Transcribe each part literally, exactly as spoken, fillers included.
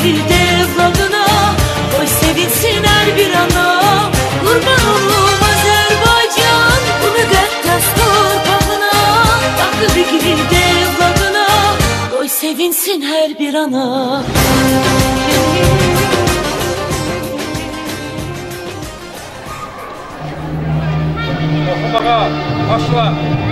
şehirde evladına, koy sevinsin her bir ana. Kurban olum Azerbaycan, bu müqəddəs torpağına. Tatlı bir şehirde evladına, koy sevinsin her bir ana. Bağa, başla.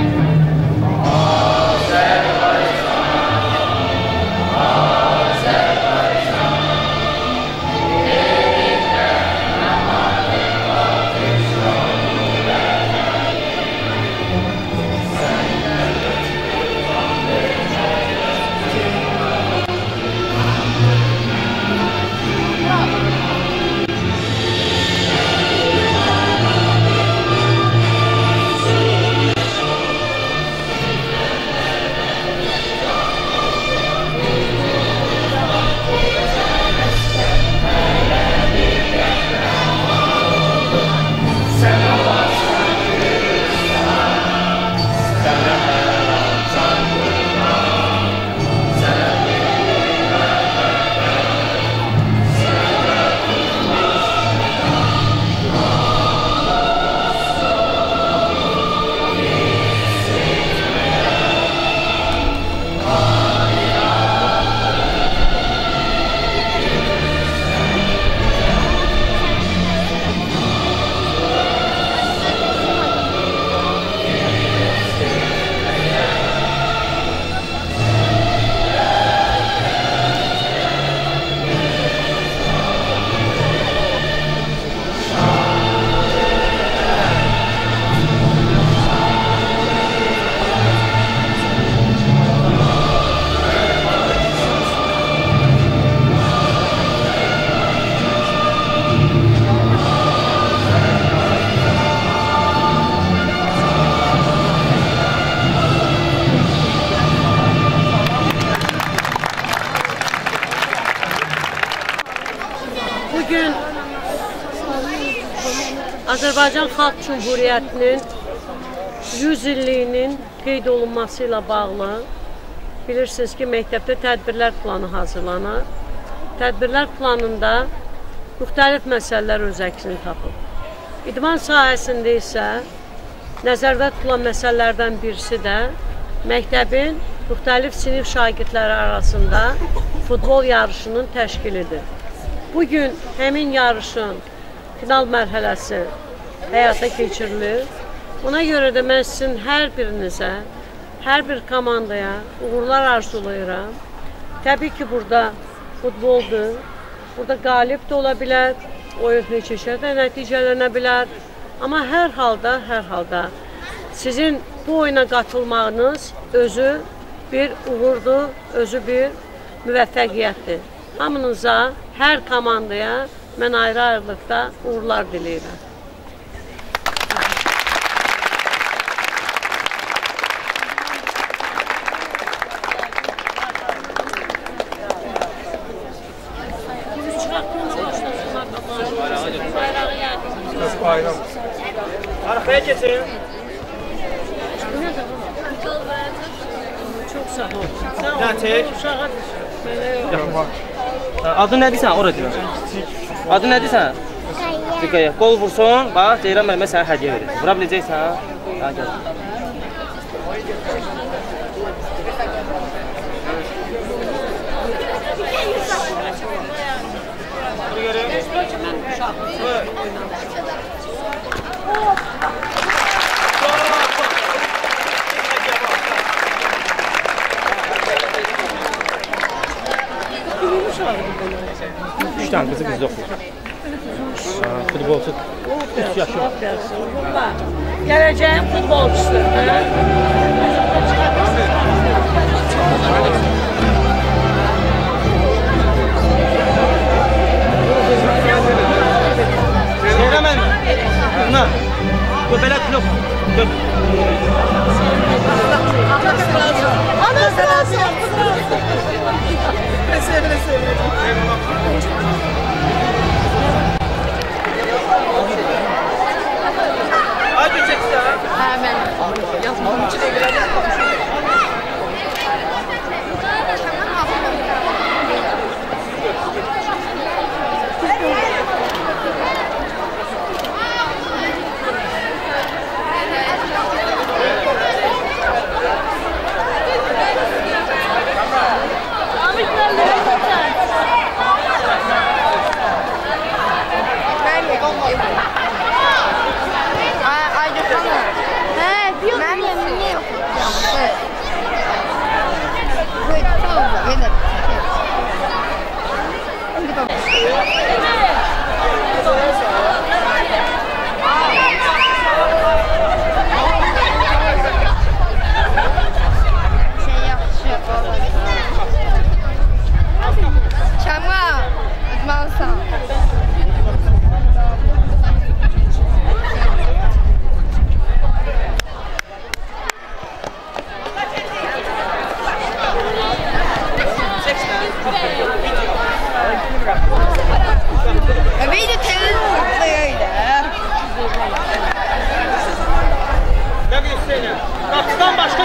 Bugün Azərbaycan Xalq Cumhuriyyətinin yüz illiyinin qeyd olunmasıyla bağlı bilirsiniz ki, məktəbdə tədbirlər planı hazırlanır. Tədbirlər planında müxtəlif məsələlər öz əksini tapıb. İdman sahəsində isə nəzərdə tutulan məsələlərdən birisi də məktəbin müxtəlif sinif şagirdləri arasında futbol yarışının təşkilidir. Bugün həmin yarışın final mərhələsi həyata keçirilir. Ona görə də mən sizin hər birinizə, hər bir komandaya uğurlar arzulayıram. Təbii ki, burada futboldur, burada qalib də ola bilər, oyun neçə də nəticələnə bilər. Amma hər halda, hər halda sizin bu oyuna qatılmağınız özü bir uğurdur, özü bir müvəffəqiyyətdir. Hamınıza, hər komandaya mən ayrı-ayrılıqda uğurlar diləyirəm. Bayram. Arkaya geçelim. Çok sağ ol. Sağ ol. Ya çek. Uşağa düşür. Adı nədir sən? Ora deyirəm. Adı nədir sən? Fiqaya. Qol vursun, bax, Ceyran müəllimə sənə hədiyyə verir. Vura biləcəksən? Ha, gəl. Üç tane kızı bizde oxuyur. Futbolçu. üç yaşı var. Gələcəyin futbolçusu. Ceyran müəllim. Buna. Bu belə klub. Anası lazım. Sevile sevile. Hadi çeksin ha. Hemen yazmam için.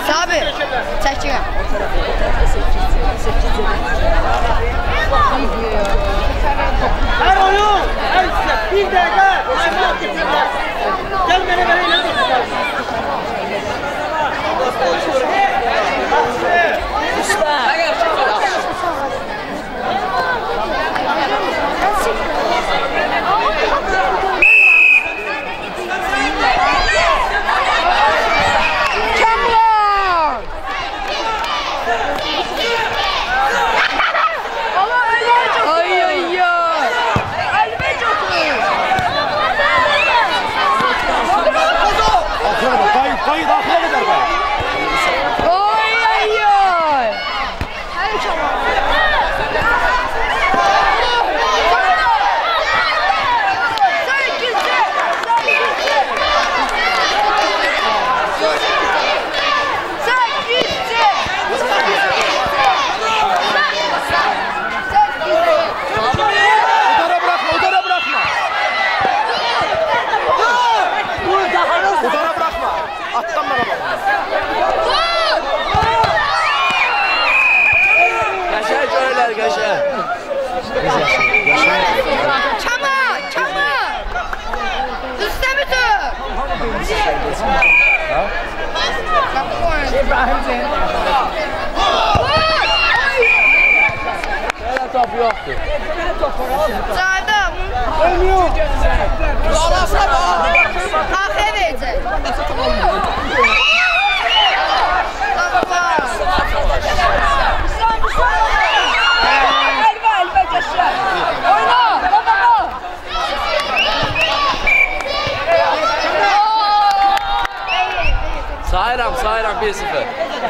Sabi, çəkirəm. Her oyun, her size bir dakika, ayman getirler. Gel beni beni ne tutacağız? Usta. Kayıt akla kadar be. Oy oy oy. Hayır çabuk. Udara bırakma, udara bırakma. Udara bırakma. Attan bana bak. Yaşar görürler, yaşar. Çama, çama. Üste mi tut? İbrahim Zeyn. Böyle top yoktu. Zadım. Ölmüyor. Ağlasına bak. Afiyet verecek. Elba elba geçer. Oyna. Baba baba. Sayram, sayram bir sıfır.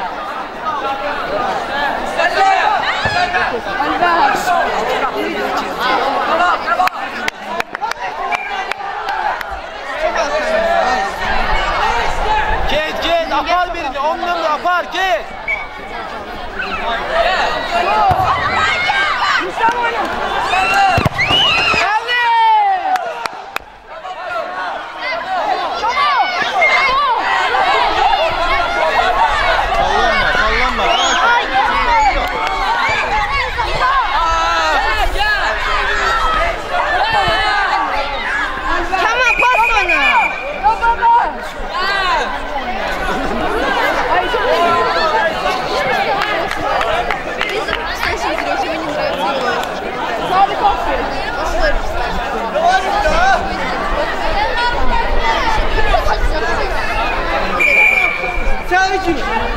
Git git, apar birini, onunla apar, git. Sallanma, sallanma. Tamam pas oyna. Sen için.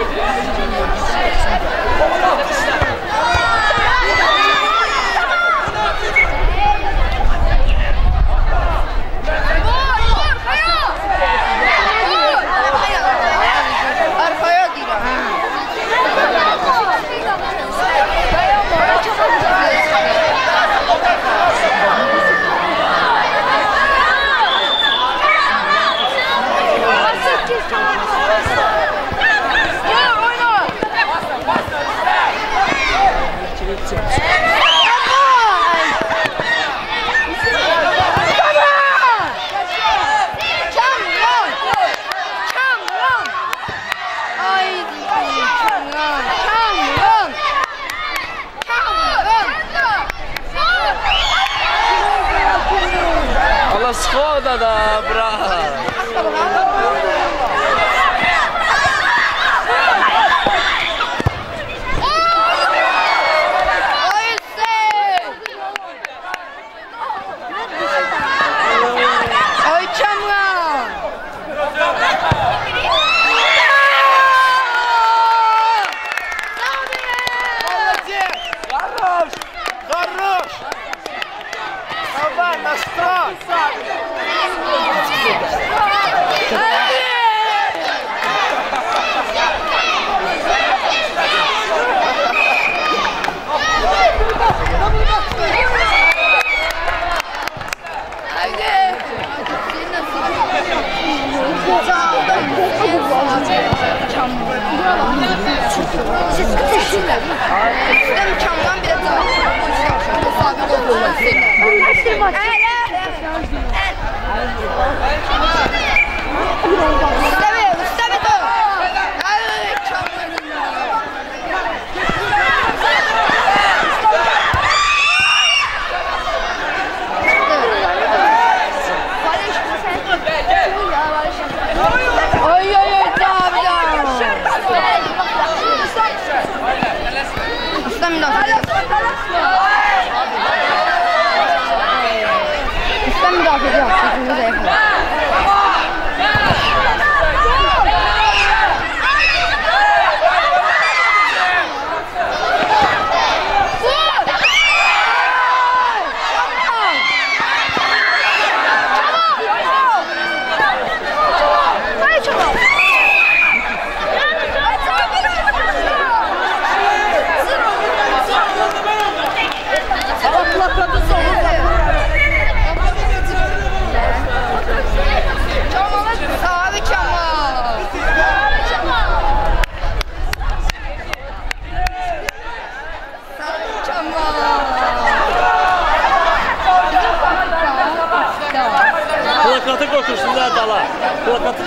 Arkaya girer. Allah skoda da, bravo. Oj, Çamla! Хорош! Хорош! Давай, на страх! Benim Çam'dan bile daha. Sabit olmaz. Ustave, ustave to!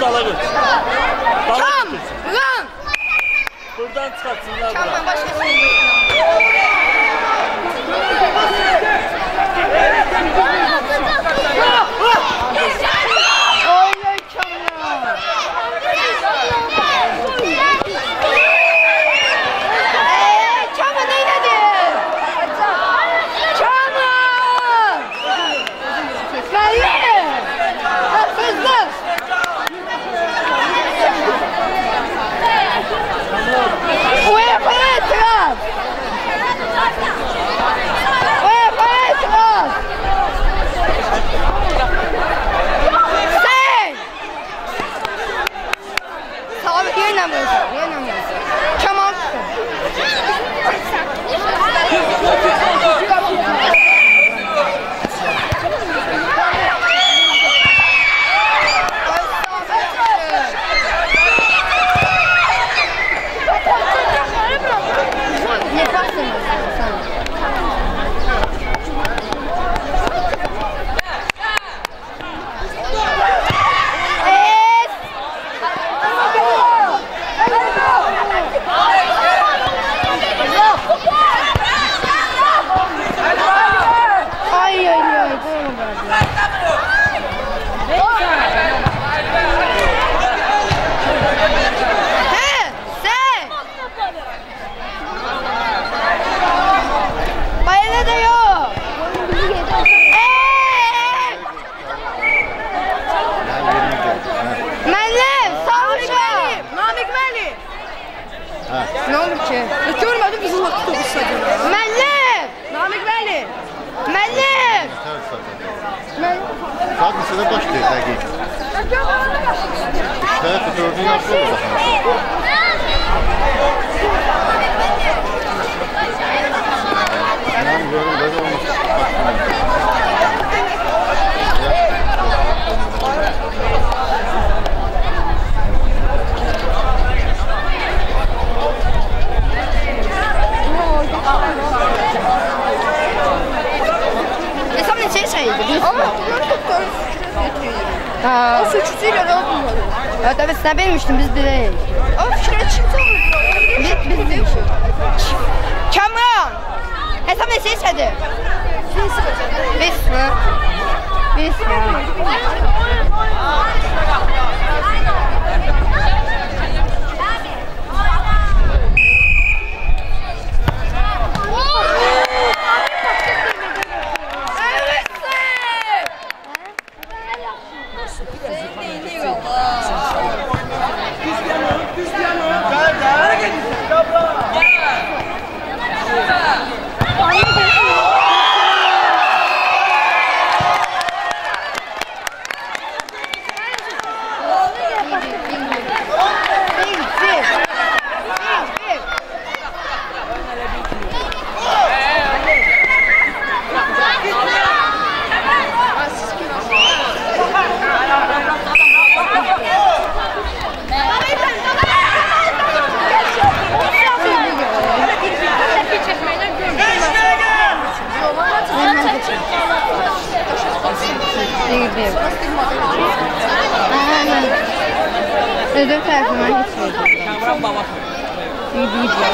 dala götür. Dala Kam! götürsün. Ulan! Buradan çıkartsınlar Kam bura. ben başkasını. Oy Kamran! Eee Kamran neyledin? Kamran! Belli! Hızlı! UEFA'ya itiraz! UEFA'ya itiraz! Sen! Sabit yerine mi olsun? Yerine mi olsun? Kemal ne baksın sen? Evet. Ay ay ay. He, sen. Bayana da yok. Eee! Müəllim, sağolun. Namik müəllim. Ne oldu ki? Görmedim bizim otobüsle. Müəllim. Namik müəllim. Müəllim. Saat neçədə başlayır dəqiq? İşlər dördün yarısı olur baxın. Yani görürüm, böyle olmasın. Hesap ne şey şeydi? Ama ha. O suçluyla ne oldu? Evet evet sen bilmiştin biz bileyiz. O fikre çıktı. Biz biz bilmiştik. Kamran! Hesap ne şey şeydi? Biz mi? Biz mi? Ödül tarafından geçiyordu. Kamran baba. İyi değil ya.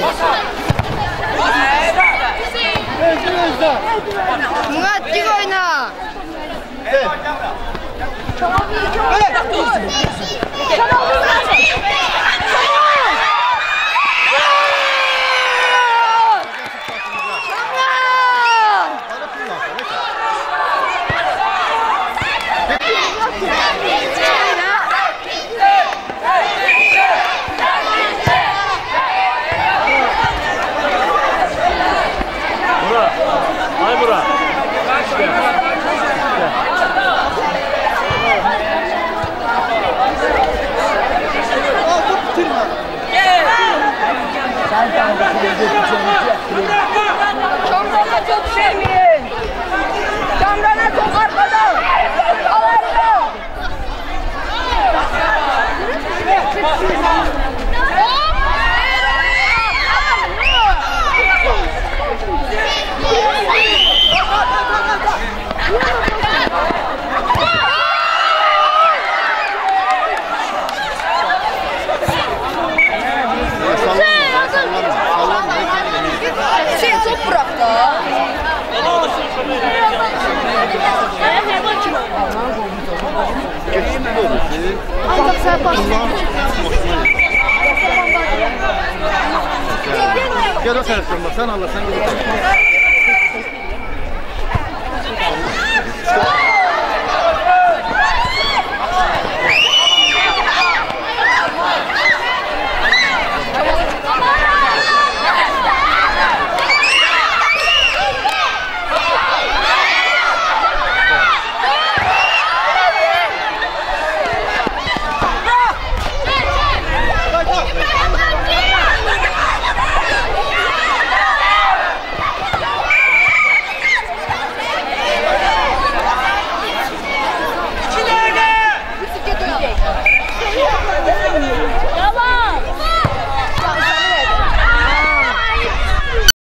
Öldür öldür. Murat gir oyna. Evet. Ay Murat. Kamran'a çok sevmeyin. Kamran'a çok arkada. Alarım. Sallanma, sallanma. Şey çok bırak da. Geçti böyle. Ancak sen bak. Gel o taraftan bak. Sen Allah sen gel o taraftan.